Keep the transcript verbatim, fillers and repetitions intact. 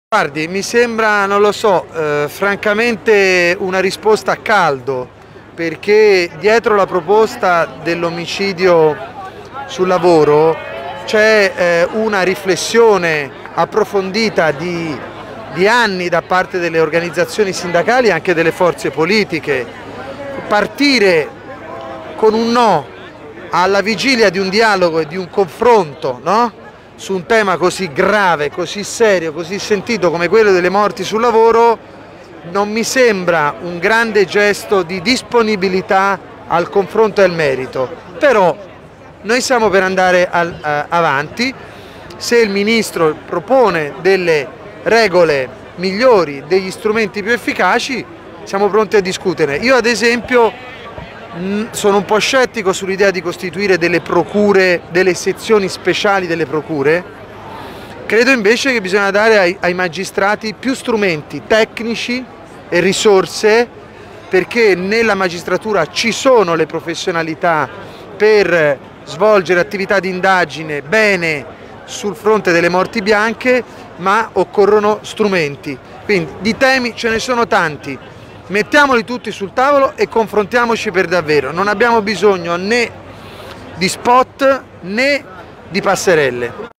Guardi, mi sembra, non lo so, eh, francamente una risposta a caldo, perché dietro la proposta dell'omicidio sul lavoro c'è eh, una riflessione approfondita di, di anni da parte delle organizzazioni sindacali e anche delle forze politiche. Partire con un no alla vigilia di un dialogo e di un confronto, no? Su un tema così grave, così serio, così sentito come quello delle morti sul lavoro, non mi sembra un grande gesto di disponibilità al confronto e al merito. Però noi siamo per andare al, uh, avanti. Se il Ministro propone delle regole migliori, degli strumenti più efficaci, siamo pronti a discuterne. Io ad esempio sono un po' scettico sull'idea di costituire delle procure, delle sezioni speciali delle procure. Credo invece che bisogna dare ai, ai magistrati più strumenti tecnici e risorse, perché nella magistratura ci sono le professionalità per svolgere attività di indagine bene sul fronte delle morti bianche, ma occorrono strumenti. Quindi di temi ce ne sono tanti. Mettiamoli tutti sul tavolo e confrontiamoci per davvero. Non abbiamo bisogno né di spot né di passerelle.